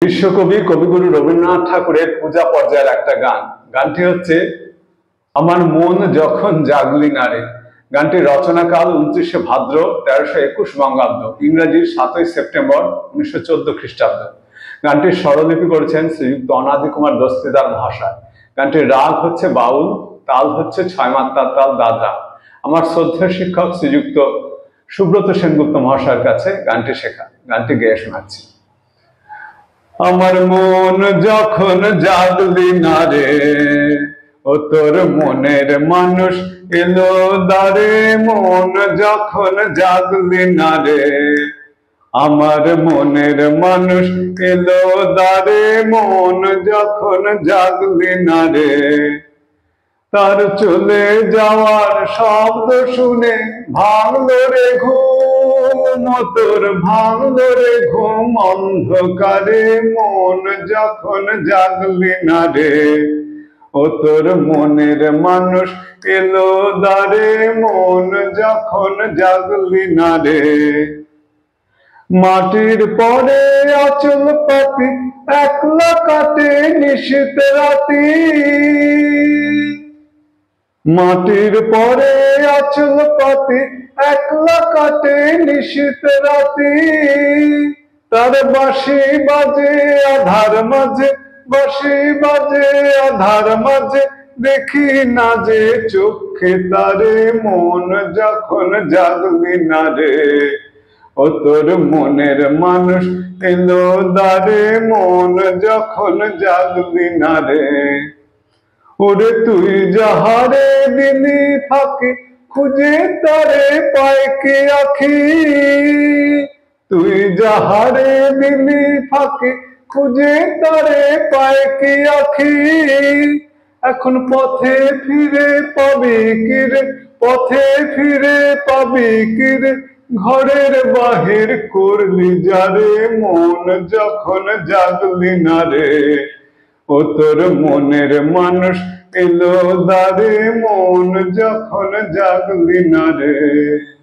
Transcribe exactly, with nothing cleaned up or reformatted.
বিশ্বকবি কবিগুরু রবীন্দ্রনাথ ঠাকুরের পূজা পর্যায়ের একটা গান। গানটি হচ্ছে আমার মন যখন জাগলি নারে। গানটির রচনাকাল উনত্রিশে ভাদ্র তেরোশো একুশ বঙ্গাব্দ, ইংরেজির সাতই সেপ্টেম্বর উনিশশো চোদ্দ খ্রিস্টাব্দ। গানটির স্বরলিপি করেছেন শ্রীযুক্ত অনাদি কুমার দস্তিদার মহাশয়। গানটির রাগ হচ্ছে বাউল, তাল হচ্ছে ছয় মাত্রার তাল দাদরা। আমার শ্রদ্ধেয় শিক্ষক শ্রীযুক্ত সুব্রত সেনগুপ্ত মহাশয়ের কাছে গানটি শেখা। গানটি গেয়ে শোনাচ্ছি। আমার মন যখন জাগলি না রে, ও তোর মনের মানুষ এলো দারে। মন যখন জাগলি না রে, আমার মনের মানুষ এলো দারে। মন যখন জাগলি না রে, তার চলে যাওয়ার শব্দ শুনে ভাঙলো রে ঘুম। তোর ভাঙলো রে ঘুম অন্ধকারে। মন যখন জাগলি না রে, ও তোর মনের মানুষ এলো দারে। মন যখন জাগলি না রে, মাটির পরে আঁচল পাতি একলা কাটে নিশীথ রাতি। মাটির পরে আঁচল পাতি একলা কাটে নিশীথ রাতি। তার বাঁশি বাজে আধার মাঝে, বাঁশি বাজে আধার মাঝে, দেখি না যে চোখে তারে। মন যখন জাগলি না রে, ও তোর মনের মানুষ এলো দারে। মন যখন জাগলি না রে, ওরে তুই যাহারে দিলি ফাঁকি, খুঁজে তারে পায় কে আখি। তুই যাহারে দিলি ফাঁকি, খুঁজে তারে পায় কে আখি। এখন পথে ফিরে পাবি কিরে, পথে ফিরে পাবি কিরে, ঘরের বাহির করলি যারে। মন যখন জাগলি না রে, ও তোর মনের মানুষ এলো দারে। মন যখন জাগলি না রে।